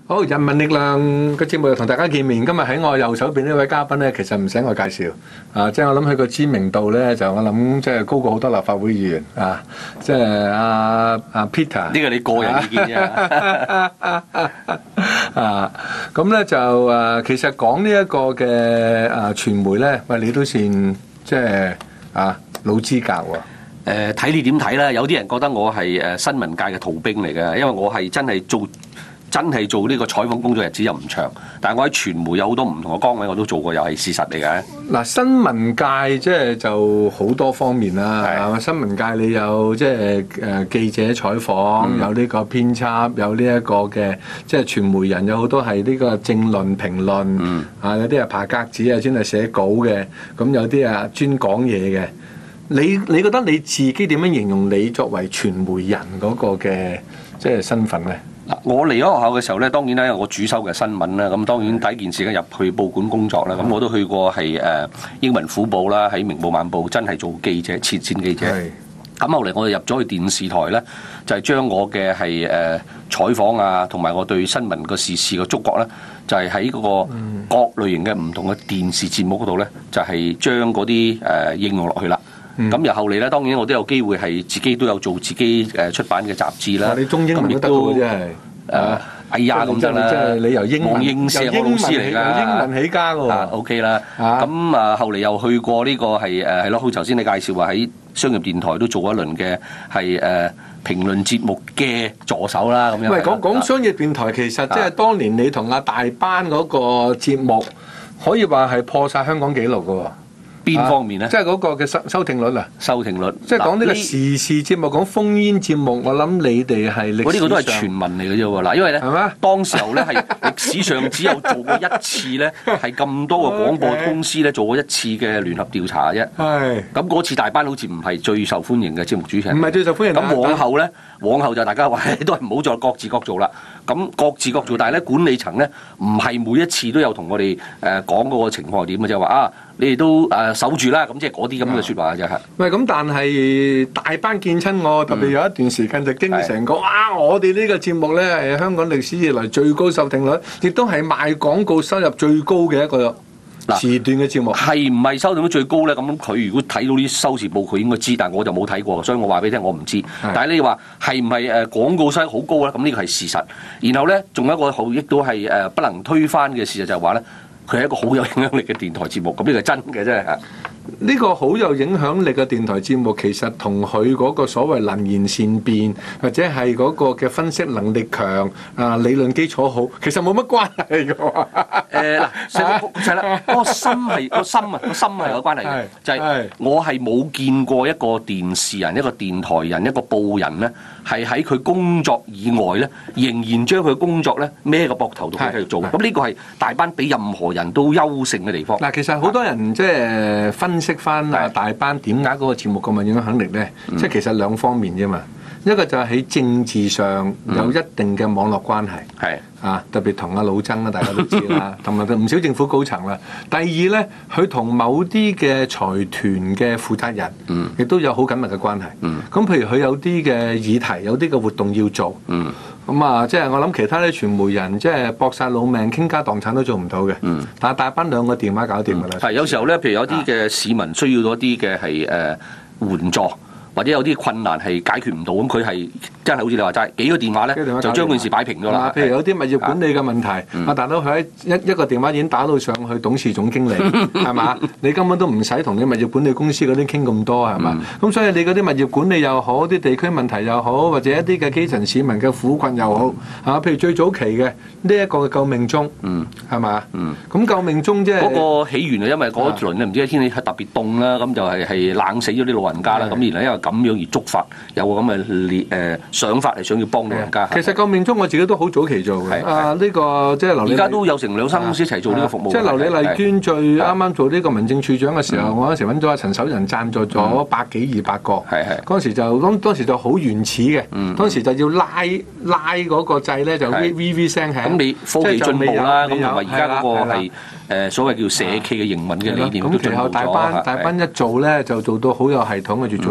好，人民力量嘅節目又同大家見面。今日喺我右手邊呢位嘉賓咧，其實唔使我介紹即係我諗佢個知名度咧，就我諗即係高過好多立法會議員即係阿 Peter。 呢個你個人意見啫。 咁咧就其實講呢一個嘅傳媒咧，喂，你都算即係老資格喎。 睇你點睇啦？有啲人覺得我係新聞界嘅逃兵嚟嘅，因為我係真係做呢個採訪工作日子又唔長，但係我喺傳媒有好多唔同嘅崗位我都做過，又係事實嚟嘅。 嗱，新聞界即係就好多方面啦，係嘛？新聞界你有即係記者採訪，有呢個編輯，有呢一個嘅即係傳媒人，有好多係呢個政論評論，有啲係爬格子啊，專係寫稿嘅，咁有啲專講嘢嘅。你覺得你自己點樣形容你作為傳媒人嗰個嘅即係身份咧？ 嗱，我嚟咗學校嘅時候咧，當然咧我主修嘅新聞啦，咁當然第一件事咧入去報館工作啦，咁我都去過係英文虎報啦，喺明報晚報真係做記者，前線記者。咁後嚟我哋入咗去電視台咧，就係將我嘅係採訪同埋我對新聞個時事嘅觸覺咧，就係喺嗰個各類型嘅唔同嘅電視節目嗰度咧，就係將嗰啲應用落去啦。咁然後嚟咧，當然我都有機會係自己都有做自己出版嘅雜誌啦。 你中英文都得嘅真係哎呀咁得啦， 即係你由英文英社我老師嚟㗎， 英文起家㗎 OK 啦。咁後嚟又去過呢個係咯，好似頭先你介紹話喺商業電台都做一輪嘅係評論節目嘅助手啦咁樣。 喂，講商業電台其實即係當年你同阿大班嗰個節目，可以話係破晒香港紀錄㗎喎。 邊方面咧？ 即係嗰個嘅收聽率啊！ 收聽率， 即係講呢個時事節目，講烽煙節目，我諗你哋係歷史上， 我呢個都係傳聞嚟嘅啫喎。嗱，因為咧， 係咩？ 當時候咧係歷史上只有做過一次咧，係咁多個廣播公司咧做過一次嘅聯合調查啫。係。咁嗰次大班好似唔係最受歡迎嘅節目主持人。 唔係最受歡迎。 咁往後就大家話都係唔好再各自各做啦。咁各自各做，但係咧管理層咧唔係每一次都有同我哋講嗰個情況係點嘅，就係話你哋都守住啦，咁即係嗰啲咁嘅説話啫係。喂， 咁但係大班見親我，特別有一段時間就經成個我哋呢個節目咧係香港歷史以來最高收聽率，亦都係賣廣告收入最高嘅一個時段嘅節目。 係唔係收聽率最高咧？咁佢如果睇到啲收視報，佢應該知，但係我就冇睇過，所以我話俾你聽，我唔知。但係你話係唔係廣告收入好高咧？咁呢個係事實。然後咧，仲有一個好亦都係不能推翻嘅事實，就係話咧，佢係一個好有影響力嘅電台節目。咁呢個係真嘅真係。 呢個好有影響力嘅電台節目，其實同佢嗰個所謂能言善辯，或者係嗰個嘅分析能力強理論基礎好，其實冇乜關係嘅喎。 係啦，個心係有關係嘅，就係我係冇見過一個電視人、一個電台人、一個報人咧，係喺佢工作以外咧，仍然將佢工作咧孭個膊頭度繼續做。咁呢個係大班比任何人都優勝嘅地方。 嗱，其實好多人即係分析翻大班點解嗰個節目咁有影響力咧，即係其實兩方面啫嘛。一個就係喺政治上有一定嘅網絡關係，特別同阿老曾啦，大家都知啦，同埋唔少政府高層啦。第二咧，佢同某啲嘅財團嘅負責人，亦都有好緊密嘅關係。咁譬如佢有啲嘅議題，有啲嘅活動要做，咁即係我諗其他啲傳媒人即係搏晒老命，傾家蕩產都做唔到嘅。但係大班兩個電話搞掂㗎啦。 係有時候咧，譬如有啲嘅市民需要到一啲嘅係援助。或者有啲困難係解決唔到，咁佢係真係好似你話齋幾個電話咧，就將件事擺平咗啦。 譬如有啲物業管理嘅問題，大佬佢一個電話已經打到上去董事總經理，係嘛？你根本都唔使同你物業管理公司嗰啲傾咁多，係嘛？咁所以你嗰啲物業管理又好，啲地區問題又好，或者一啲嘅基層市民嘅苦困又好，譬如最早期嘅呢一個嘅救命鐘，係嘛？咁救命鐘即係嗰個起源啊，因為嗰輪唔知天氣特別凍啦，咁就係冷死咗啲老人家啦，咁然後因為咁樣而觸發有個咁嘅想法係想要幫老人家。 其實救命鐘我自己都好早期做嘅。呢個即係劉李。 而家都有成2-3公司一齊做呢個服務。 即係劉李麗娟最啱啱做呢個民政處長嘅時候，我嗰陣時揾咗阿陳守仁贊助咗100幾200個。嗰陣時就好原始嘅。當時就要拉嗰個掣咧，就 V 聲響。 咁你科技進步啦，咁同埋而家嗰個係所謂叫社企嘅營運嘅理念都進步咗。 其後大班一做咧，就做到好有系統嘅，越做越大。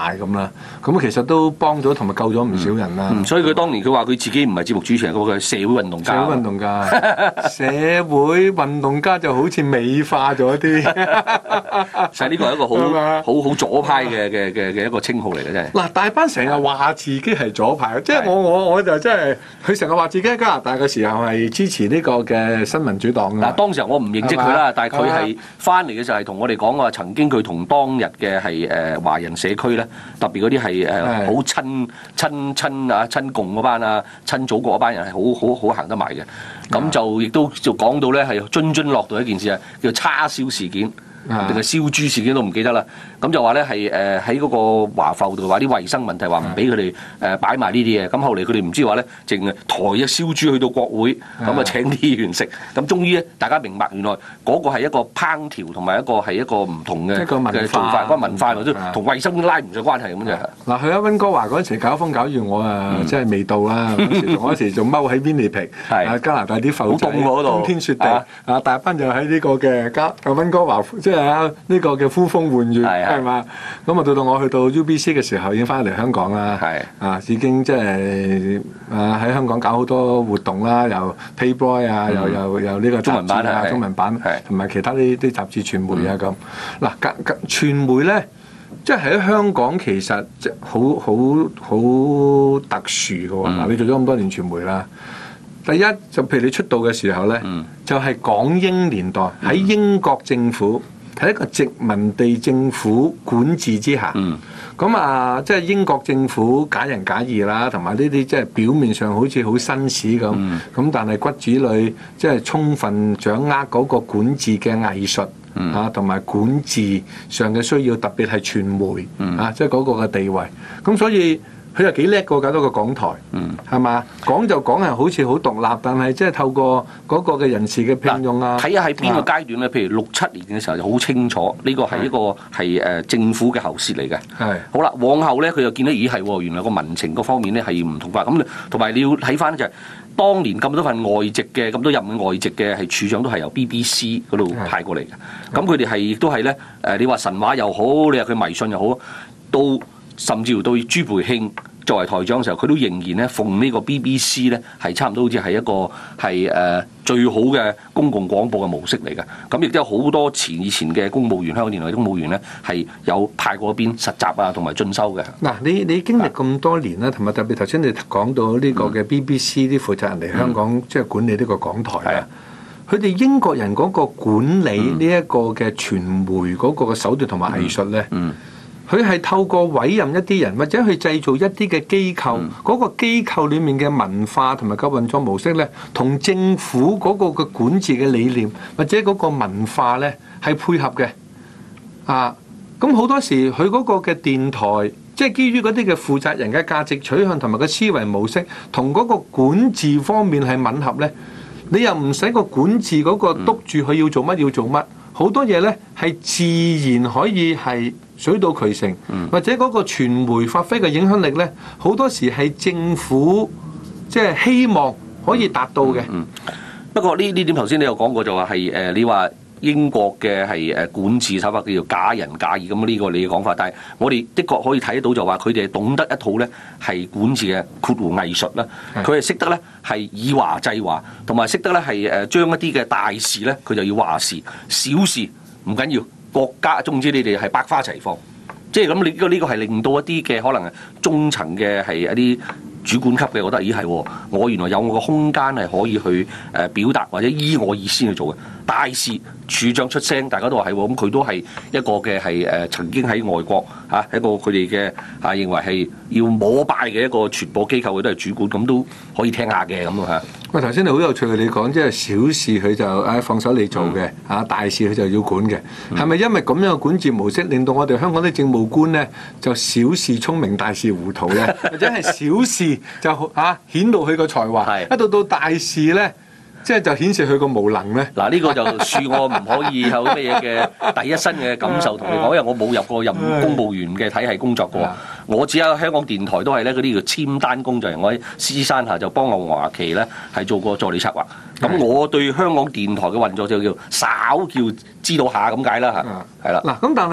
大咁啦。咁其實都幫咗同埋救咗唔少人啦。 所以佢當年佢話佢自己唔係節目主持人，佢係社會運動家。 社會運動家，社會運動家就好似美化咗啲。 其實呢個係一個好左派嘅一個稱號嚟嘅啫。 嗱，大班成日話自己係左派，即係我就真係佢成日話自己喺加拿大嘅時候係支持呢個嘅新民主黨㗎。 嗱，當時我唔認識佢啦，但係佢係翻嚟嘅時候係同我哋講話，曾經佢同當日嘅係華人社區咧，特別嗰啲係好親共嗰班啊、親祖國嗰班人係好行得埋嘅。咁就亦都就講到咧係津津樂道一件事啊，叫叉燒事件。定係燒豬事件都唔記得啦，咁就話咧係喺嗰個華埠度話啲衞生問題，話唔俾佢哋擺埋呢啲嘢，咁後嚟佢哋唔知話咧，淨係抬隻燒豬去到國會，咁啊請啲議員食，咁終於咧大家明白原來嗰個係一個烹調同埋一個唔同嘅做法，嗰個文化都同衞生拉唔上關係咁就。 嗱，去喺溫哥華嗰陣時搞風搞雨，我即係未到啦。嗰時仲踎喺Winnipeg，加拿大啲埠仔，冬天雪地，大班就喺呢個嘅溫哥華，即係呢個嘅呼風喚雨係嘛？咁啊到我去到 UBC 嘅時候，已經翻嚟香港啦。已經即係喺香港搞好多活動啦，又 Playboy 啊，又呢個中文版，同埋其他啲雜誌傳媒啊咁。嗱，傳媒咧，即係喺香港其實即係好特殊嘅喎。嗱，你做咗咁多年傳媒啦。第一就譬如你出道嘅時候咧，就係港英年代喺英國政府。喺一個殖民地政府管治之下，咁即係英國政府假仁假義啦，同埋呢啲即係表面上好似好紳士咁，咁但係骨子裏即係充分掌握嗰個管治嘅藝術同埋管治上嘅需要，特別係傳媒即係嗰個嘅地位，咁所以。佢又幾叻過搞到個港台，係嘛？講就講係好似好獨立，但係即係透過嗰個嘅人事嘅聘用啊， 睇下喺邊個階段咧？譬如67年嘅時候就好清楚，呢個係一個係政府嘅喉舌嚟嘅。好啦，往後咧佢又見到咦係原來個民情嗰方面咧係唔同法。咁同埋你要睇翻就係當年咁多份外籍嘅咁多任嘅外籍嘅係處長都係由 BBC 嗰度派過嚟嘅。咁佢哋係亦都係咧你話神話又好，你話佢迷信又好，都。甚至乎到朱培慶作為台長嘅時候，佢都仍然咧奉呢個 BBC 咧係差唔多好似係一個係最好嘅公共廣播嘅模式嚟嘅。咁亦都有好多以前嘅公務員，香港電台公務員咧係有派過邊實習啊，同埋進修嘅。 嗱，你經歷咁多年啦，同埋特別頭先你講到呢個嘅 BBC 啲負責人嚟香港即係管理呢個港台啊。佢哋英國人嗰個管理呢一個嘅傳媒嗰個嘅手段同埋藝術咧。佢係透過委任一啲人，或者去製造一啲嘅機構，嗰個機構裡面嘅文化同埋個運作模式咧，同政府嗰個嘅管治嘅理念或者嗰個文化咧係配合嘅。咁好多時佢嗰個嘅電台，即係基於嗰啲嘅負責人嘅價值取向同埋個思維模式，同嗰個管治方面係吻合咧，你又唔使個管治嗰個督住佢要做乜要做乜，好多嘢咧係自然可以係。水到渠成，或者嗰個傳媒發揮嘅影響力咧，好多時係政府即係希望可以達到嘅。 不過呢點頭先你有講過就話係你話英國嘅係管治手法叫做假仁假義，咁呢個你嘅講法。但係我哋的確可以睇得到就話佢哋係懂得一套咧係管治嘅括弧藝術啦。佢係識得咧係以華制華，同埋識得咧係將一啲嘅大事咧佢就要話事，小事唔緊要。國家總之你哋係百花齊放，即係咁你呢個係令到一啲嘅可能係中層嘅係一啲主管級嘅，覺得咦係我原來有我個空間係可以去表達或者依我意思去做嘅大事，處長出聲，大家都話係咁，佢都係一個嘅係曾經喺外國一個佢哋嘅認為係要膜拜嘅一個傳播機構，佢都係主管，咁都可以聽下嘅咁啊。 喂，頭先你好有趣，你講即係小事佢就放手你做嘅，大事佢就要管嘅，係咪因為咁樣嘅管治模式令到我哋香港啲政務官咧就小事聰明大事糊塗咧，或者係小事就顯露佢個才華，一到大事咧即係就顯示佢個無能咧？ 嗱，呢個就恕我唔可以有咩嘢嘅第一身嘅感受同你講，因為我冇入過任公務員嘅體系工作過。我只喺香港電台都係咧嗰啲叫簽單工作人，我喺獅子山下就幫阿黃華琪咧係做過助理策劃。咁我對香港電台嘅運作就叫稍叫知道下咁解啦嚇，係啦。 嗱，咁但係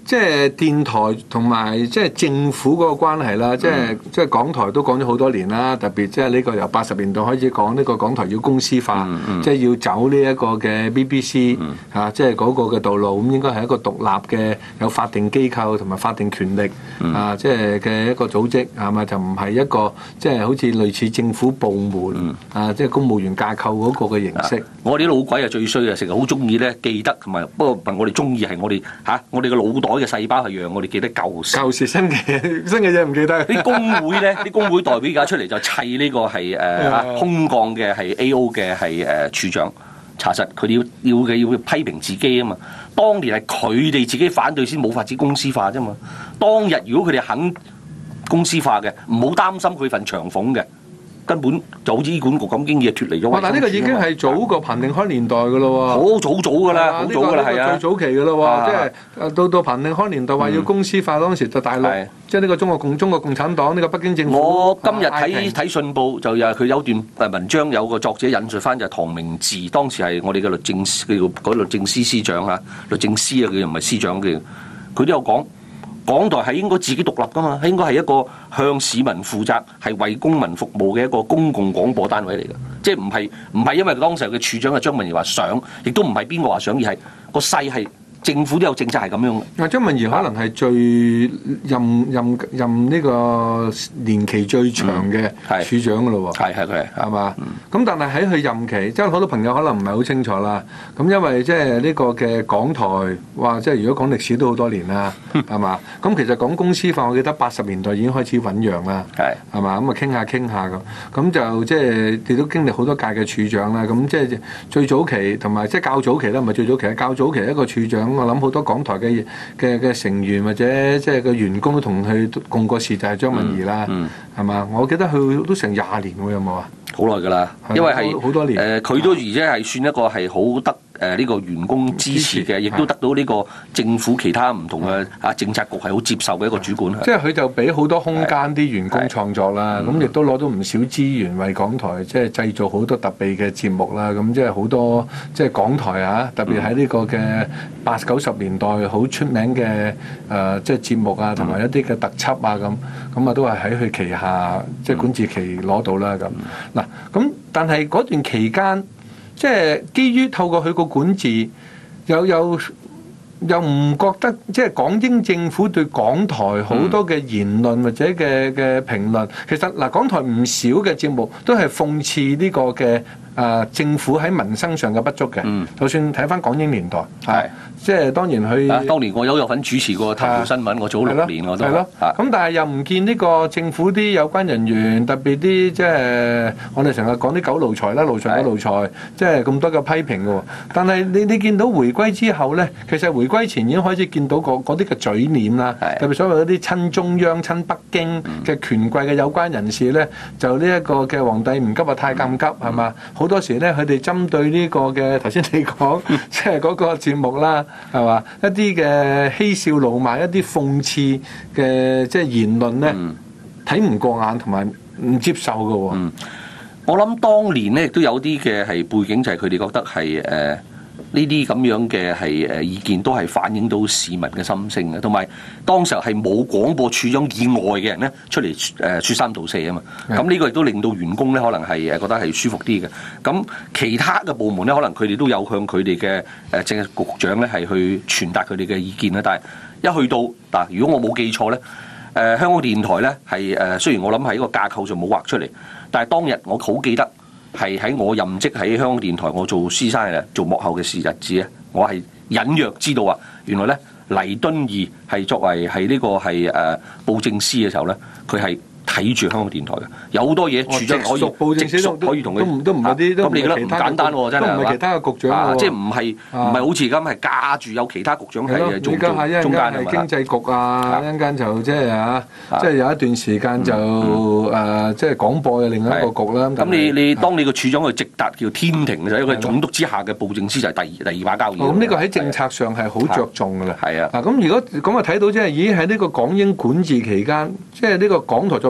即係電台同埋即係政府嗰個關係啦，即係港台都講咗好多年啦，特別即係呢個由80年代開始講呢個港台要公司化，即係要走呢一個嘅 BBC 即係嗰個嘅道路，咁應該係一個獨立嘅有法定機構同埋法定權力即係嘅一個組織係咪？就唔係一個即係好似類似政府部門即係公務員架構嗰個嘅形式。 我哋啲老鬼係最衰嘅，成日好中意咧記得，同埋不過我哋中意係我哋我哋嘅腦袋嘅細胞係讓我哋記得舊事新嘅嘢唔記得。 啲工會咧，啲工會代表而家出嚟就砌呢個係空降嘅係 A.O. 嘅係處長，查實佢哋要批評自己啊嘛。當年係佢哋自己反對先冇法子公司化啫嘛。當日如果佢哋肯公司化嘅，唔好擔心佢份長俸嘅。根本就好似醫管局咁，經已脫離咗。 但係呢個已經係早過彭定康年代㗎咯喎， 好早㗎啦，好早㗎啦，係啊， 最早期㗎咯喎，即係到彭定康年代話要公司化，當時就大陸，即係呢個中國共產黨呢個北京政府。 我今日睇信報就又佢有段文章，有個作者引述翻就係唐明治，當時係我哋嘅律政司司長嚇，律政司啊，佢又唔係司長嘅，佢都有講。港台係應該自己獨立㗎嘛，應該係一個向市民負責、係為公民服務嘅一個公共廣播單位嚟嘅，即係唔係因為當時嘅處長係張文儀話想，亦都唔係邊個話想，而係個勢係政府都有政策係咁樣嘅。張文儀可能係最任呢個年期最長嘅處長㗎咯喎，係嘛？咁但係喺佢任期，即係好多朋友可能唔係好清楚啦。咁因為即係呢個嘅港台，哇！即係如果講歷史都好多年啦，係嘛？咁其實講公司化，我記得80年代已經開始醖釀啦，係嘛？咁啊傾下咁就即係亦都經歷好多屆嘅處長啦。咁即係最早期同埋即係較早期啦，唔係最早期，較早期一個處長。我諗好多港台嘅成員或者即係個員工都同佢共過事，就係張文儀啦，係嘛？我記得佢都成20年喎，有冇啊？ 好耐㗎啦，因為係好多年。 佢都而且係算一個係好得呢個員工支持嘅，亦都得到呢個政府其他唔同嘅政策局係好接受嘅一個主管。 即係佢就俾好多空間啲員工創作啦，咁亦都攞到唔少資源為港台即係製造好多特別嘅節目啦。咁即係好多即係港台特別喺呢個嘅80、90年代好出名嘅即係節目啊，同埋一啲嘅特輯啊咁啊都係喺佢旗下即係管治期攞到啦咁。嗱咁但係嗰段期間。即係基於透過佢個管治，又唔覺得即係港英政府對港台好多嘅言論或者嘅評論，其實嗱港台唔少嘅節目都係諷刺呢個嘅政府喺民生上嘅不足嘅。就算睇翻港英年代，即係當然佢當年我有份主持過頭條新聞，我早6年我都係咯。 咁但係又唔見呢個政府啲有關人員，特別啲即係我哋成日講啲狗奴才啦，奴才，即係咁多嘅批評嘅喎。但係你見到回歸之後咧，其實回歸前已經開始見到嗰啲嘅嘴臉啦，特別所謂嗰啲親中央、親北京嘅權貴嘅有關人士咧，就呢一個嘅皇帝唔急啊，太監急係嘛？好多時咧，佢哋針對呢個嘅頭先你講，即係嗰個節目啦。係嘛？一啲嘅嬉笑怒罵、一啲諷刺嘅即係言論咧，睇唔過眼同埋唔接受嘅喎。 我諗當年咧亦都有啲嘅係背景，就係佢哋覺得係呢啲咁樣嘅係意見都係反映到市民嘅心聲嘅，同埋當時候係冇廣播處長以外嘅人咧出嚟説三道四啊嘛。咁呢個亦都令到員工咧可能係覺得係舒服啲嘅。咁其他嘅部門咧，可能佢哋都有向佢哋嘅政治局長咧係去傳達佢哋嘅意見啦。但係一去到嗱，如果我冇記錯咧，香港電台咧係雖然我諗喺個架構上冇畫出嚟，但係當日我好記得。係喺我任職喺香港電台，我做師生嘅做幕後嘅日子咧，我係隱約知道啊，原來咧黎敦義係作為係呢個係布政司嘅時候咧，佢係睇住香港電台嘅，有好多嘢處長直屬可以同佢都唔係啲， 咁你覺得唔簡單喎，真係都唔係其他嘅局長即係唔係好似而家係架住有其他局長係做中間係經濟局啊，一陣間就即係即係有一段時間就即係廣播嘅另一個局啦。 咁你當你個處長去直達叫天庭就係一個總督之下嘅布政司，就係第二把交椅。 咁呢個喺政策上係好着重㗎啦。 係啊。 嗱咁如果咁啊睇到即係已經喺呢個港英管治期間，即係呢個港台作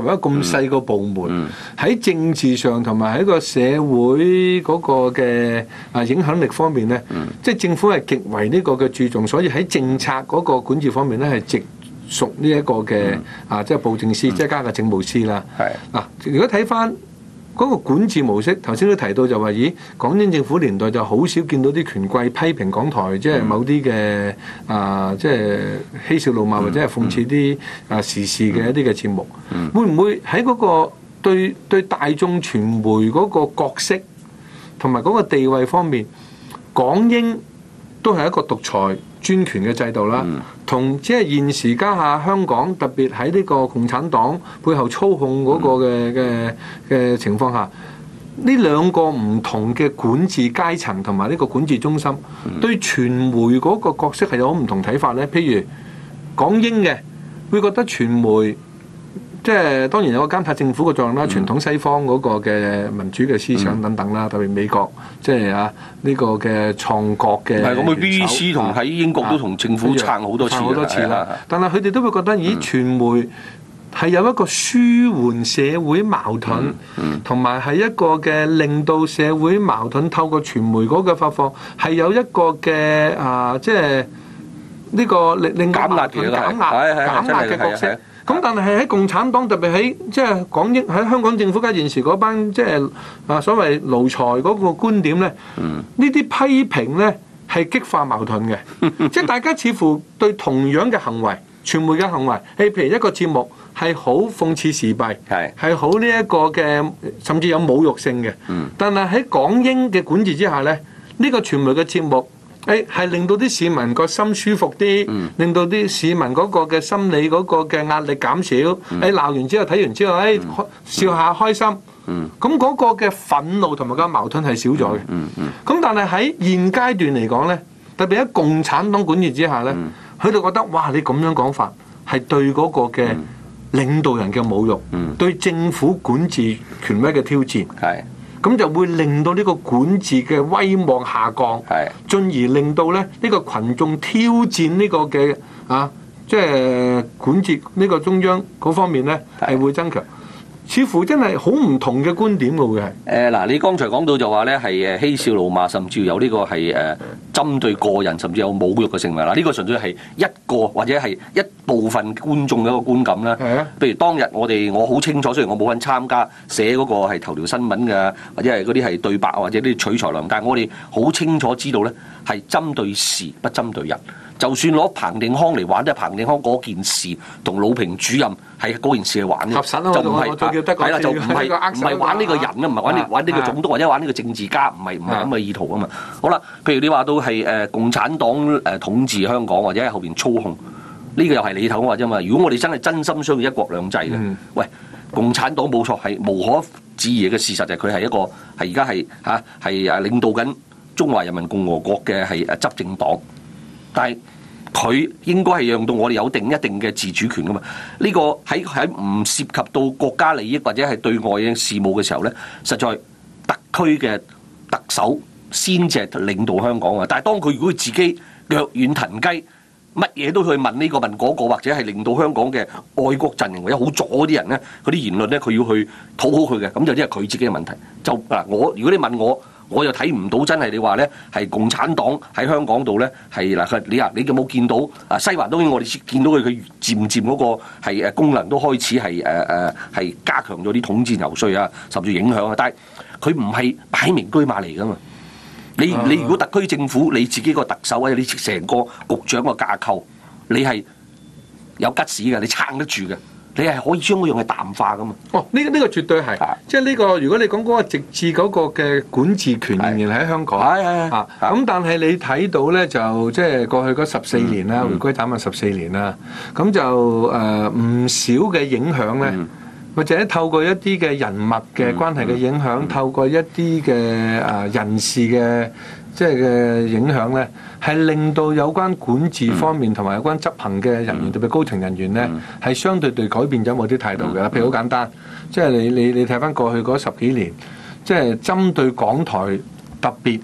作為一個咁細個部門，喺政治上同埋喺個社會嗰個嘅影響力方面咧，即係政府係極為呢個嘅注重，所以喺政策嗰個管治方面咧係直屬呢一個嘅即係布政司，即係加個政務司啦。嗱，如果睇翻嗰個管治模式，頭先都提到就話，咦，港英政府年代就好少見到啲權貴批評港台，即係某啲嘅即係嬉笑怒罵或者係諷刺啲時事嘅一啲嘅節目，會唔會喺嗰個對大眾傳媒嗰個角色同埋嗰個地位方面，港英都係一個獨裁專權嘅制度啦，同即係現時家下香港特別喺呢個共產黨背後操控嗰個嘅情況下，呢兩個唔同嘅管治階層同埋呢個管治中心，對傳媒嗰個角色係有好唔同睇法呢？譬如港英嘅會覺得傳媒即係當然有個監察政府嘅作用啦，傳統西方嗰個嘅民主嘅思想等等啦，特別美國即係呢個嘅創國嘅。係咁，佢 BBC 同喺英國都同政府撐好多次啦。但係佢哋都會覺得，咦，傳媒係有一個舒緩社會矛盾，同埋係一個嘅令到社會矛盾透過傳媒嗰個發放係有一個嘅即係呢個令減壓嘅角色。咁但係喺共產黨特別喺即係港英喺香港政府家現時嗰班即係所謂奴才嗰個觀點咧，呢啲批評咧係激化矛盾嘅，即係大家似乎對同樣嘅行為，傳媒嘅行為，譬如一個節目係好諷刺時弊，係好呢一個嘅甚至有侮辱性嘅，但係喺港英嘅管治之下咧，呢個傳媒嘅節目係令到啲市民個心舒服啲，令到啲市民嗰個嘅心理嗰個嘅壓力減少。鬧完之後睇完之後，笑下開心。咁嗰個嘅憤怒同埋個矛盾係少咗嘅。咁但係喺現階段嚟講咧，特別喺共產黨管治之下咧，佢哋覺得哇，你咁樣講法係對嗰個嘅領導人嘅侮辱，對政府管治權威嘅挑戰。咁就會令到呢個管治嘅威望下降，進而令到咧呢個群眾挑戰呢個嘅即係管治呢個中央嗰方面咧係會增強。似乎真係好唔同嘅觀點喎，會係嗱，你剛才講到就話咧係嬉笑怒罵，甚至有呢個係針對個人，甚至有侮辱嘅成分啦。呢個純粹係一個或者係一部分觀眾嘅一個觀感啦。譬如當日我好清楚，雖然我冇份參加寫嗰個係頭條新聞嘅，或者係嗰啲係對白或者啲取材量，但係我哋好清楚知道咧係針對事不針對人。就算攞彭定康嚟玩，都係彭定康嗰件事同魯平主任係嗰件事去玩嘅，就唔係係啦，就唔係玩呢個人啊，唔係玩呢個總督或者玩呢個政治家，唔係咁嘅意圖啊嘛。好啦，譬如你話到係共產黨統治香港或者喺後邊操控，呢個又係你頭話啫嘛。如果我哋真係真心相信一國兩制嘅，喂，共產黨冇錯係無可置疑嘅事實，就係佢係一個係而家係領導緊中華人民共和國嘅係執政黨。但係佢應該係讓到我哋有一定嘅自主權噶嘛？呢個喺唔涉及到國家利益或者係對外嘅事務嘅時候咧，實在特區嘅特首先至係領導香港啊！但係當佢如果自己腳軟騰雞，乜嘢都去問呢個問嗰個，或者係令到香港嘅愛國陣營或者好左嗰啲人咧，嗰啲言論咧，佢要去討好佢嘅，咁就即係佢自己嘅問題。就嗱，如果你問我又睇唔到真係你話咧係共產黨喺香港度咧係嗱，你有冇見到西環？當然我哋見到佢漸漸嗰個係功能都開始係加強咗啲統戰游說啊，甚至影響啊。但係佢唔係擺明車馬嚟噶嘛。你如果特區政府你自己個特首或者你成個局長個架構，你係有吉士嘅，你撐得住嘅。你係可以將嗰樣嘢淡化噶嘛？ 呢個絕對係，即係呢個如果你講嗰個直至嗰個嘅管治權仍然喺香港，咁但係你睇到咧就即係過去嗰14年啦，回歸眨眼14年啦，咁就唔少嘅影響咧，或者透過一啲嘅人物嘅關係嘅影響，透過一啲嘅人事嘅即係嘅影響咧，係令到有關管治方面同埋有關執行嘅人員，特別高層人員咧，係相對地改變咗某啲態度嘅。譬如好簡單，即係你睇翻過去嗰10幾年，即係針對港台特別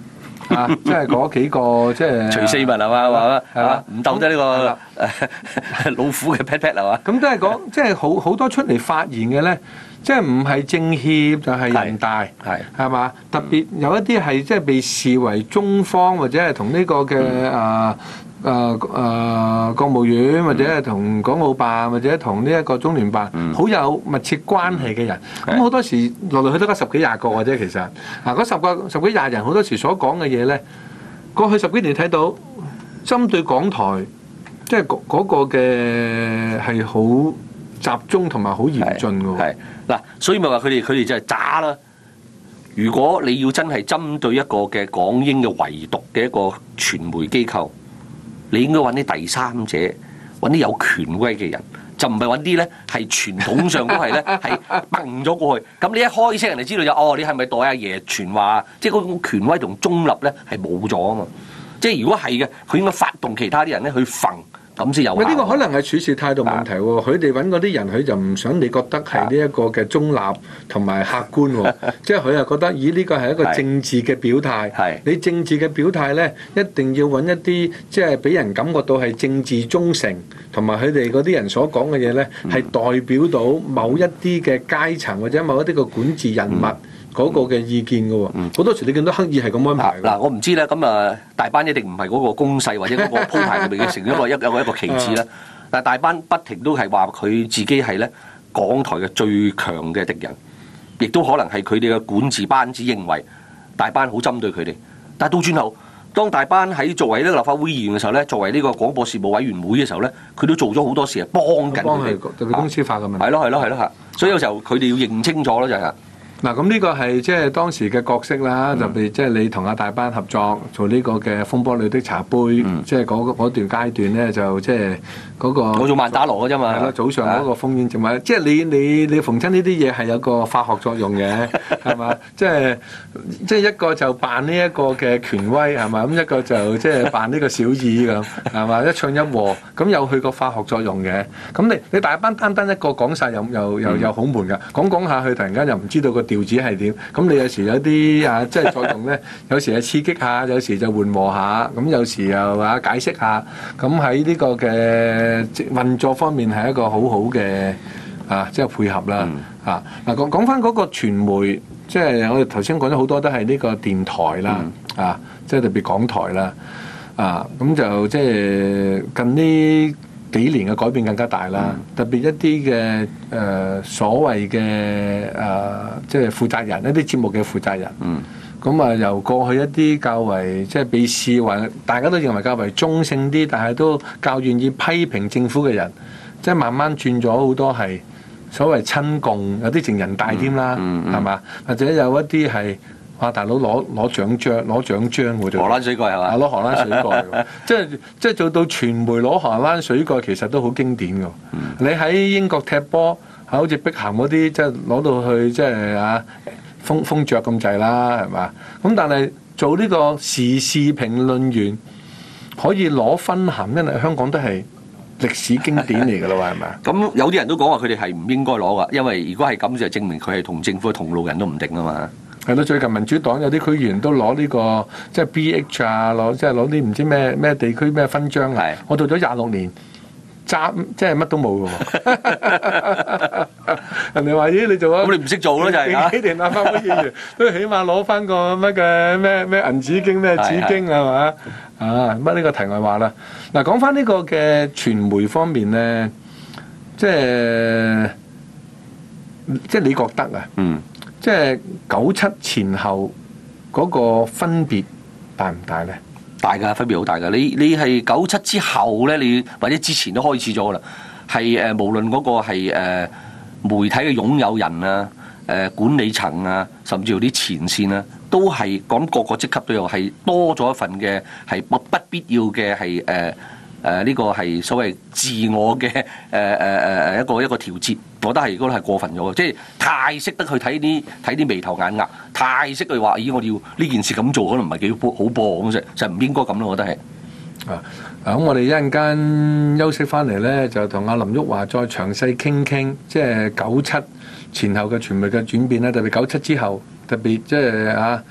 即係嗰幾個即係徐四民係嘛，唔鬥得呢個老虎嘅 pat pat 係嘛？ 咁都係講即係好多出嚟發言嘅咧，即係唔係政協就係人大係嘛？特別有一啲係即係被視為中方或者係同呢個嘅國務院或者係同港澳辦或者同呢一個中聯辦好有密切關係嘅人，咁好多時來來去都得10幾20個嘅啫。其實嗰十幾廿人好多時所講嘅嘢咧，過去10幾年睇到針對港台，即係嗰個嘅係好集中同埋好嚴峻嘅。 係嗱，所以咪話佢哋就係渣啦。如果你要真係針對一個嘅港英嘅唯獨嘅一個傳媒機構，你應該揾啲第三者，揾啲有權威嘅人，就唔係揾啲咧係傳統上都係咧係掹咗過去。咁你一開聲，人哋知道就你係咪代阿爺傳話？即係嗰種權威同中立咧係冇咗啊嘛。即係如果係嘅，佢應該發動其他啲人咧去揈。咁先有效。 呢個可能係處事態度問題喎。佢哋揾嗰啲人，佢就唔想你覺得係呢一個嘅中立同埋客觀喎。即係佢又覺得，咦呢個係一個政治嘅表態。你政治嘅表態咧，一定要揾一啲即係俾人感覺到係政治忠誠，同埋佢哋嗰啲人所講嘅嘢咧，係代表到某一啲嘅階層或者某一啲嘅管治人物。嗰個嘅意見嘅喎，好多時你見到刻意係咁安排。 嗱，我唔知咧，咁大班一定唔係嗰個攻勢或者嗰個鋪排入面嘅成一個旗幟啦。但係大班不停都係話佢自己係咧港台嘅最強嘅敵人，亦都可能係佢哋嘅管治班子認為大班好針對佢哋。但係到轉頭，當大班喺作為呢個立法會議員嘅時候咧，作為呢個廣播事務委員會嘅時候咧，佢都做咗好多事係幫緊佢哋， 特別公司化嘅問題。 係咯嚇，所以有時候佢哋要認清楚咯，就係。 嗱，咁呢個係即係當時嘅角色啦，特別即係你同阿大班合作做呢個嘅風波裏的茶杯，即係嗰段階段咧，就即係嗰個我做曼打羅嘅啫嘛， 係咯，早上嗰個烽煙節目，即係你逢親呢啲嘢係有個化學作用嘅，係嘛？即係一個就扮呢一個嘅權威係嘛？咁一個就即係扮呢個小二咁係嘛？一唱一和咁有佢個化學作用嘅。咁你大班單一個講晒又好悶㗎，講下去突然間又唔知道個調子係點？咁你有時有啲即係作用咧，有時係刺激下，有時就緩和下，咁有時又解釋下。咁喺呢個嘅運作方面係一個好好嘅即係配合啦。嗱講翻嗰個傳媒，即係我哋頭先講咗好多都係呢個電台啦，即係特別港台啦。咁就即係近呢幾年嘅改變更加大啦，特別一啲嘅所謂嘅即係負責人，一啲節目嘅負責人。咁由過去一啲較為即係被視為大家都認為較為中性啲，但係都較願意批評政府嘅人，即係慢慢轉咗好多係所謂親共，有啲成人大添啦，係嘛？或者有一啲係話大佬攞獎章喎， 荷蘭水蓋係嘛？ 攞荷蘭水蓋，即係做到傳媒攞荷蘭水蓋，其實都好經典㗎。你喺英國踢波，好似碧咸嗰啲，即係攞到去即係封爵咁滯啦，係嘛？咁但係做呢個時事評論員可以攞分銜，因為香港都係歷史經典嚟㗎啦，係咪？ 咁有啲人都講話佢哋係唔應該攞㗎，因為如果係咁就證明佢係同政府嘅同路人都唔定啊嘛。 係咯，最近民主黨有啲區議員都攞呢個即係 BH 攞啲唔知咩地區咩勳章啊！我做咗26年。即係乜都冇嘅喎，人哋話咦你做咁你唔識做咯就係幾年立法會議員都起碼攞翻個乜嘅咩銀紙經咩紙經係嘛？乜呢個題外話啦。嗱講翻呢個嘅傳媒方面咧，即係你覺得即係97前後嗰個分別大唔大咧？ 大㗎，分別好大㗎。你係97之後咧，你或者之前都開始咗啦。係無論嗰個係媒體嘅擁有人啊、管理層啊，甚至乎啲前線啊，都係講各個職級都有係多咗一份嘅係不必要嘅係呢個係所謂自我嘅一個調節。我覺得係如果係過分咗，即係太識得去睇啲眉頭眼額，太識去話咦我要呢件事咁做，可能唔係幾好播咁，就唔應該咁咯。我覺得係咁我哋一陣間休息翻嚟咧，就同阿林旭華再詳細傾，即係97前後嘅傳媒嘅轉變啦，特別97之後，特別即係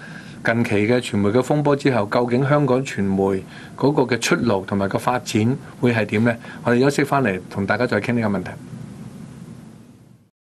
近期嘅傳媒嘅風波之後，究竟香港傳媒嗰個嘅出路同埋個發展會係點呢？我哋休息翻嚟同大家再傾呢個問題。